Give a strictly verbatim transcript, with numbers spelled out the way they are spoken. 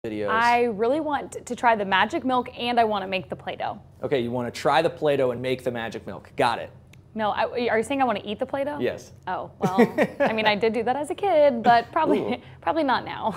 videos? I really want to try the magic milk, and I want to make the Play-doh. Okay, you want to try the Play-doh and make the magic milk. Got it. No, I, are you saying I want to eat the Play-doh? Yes. Oh, well, I mean, I did do that as a kid, but probably, probably not now.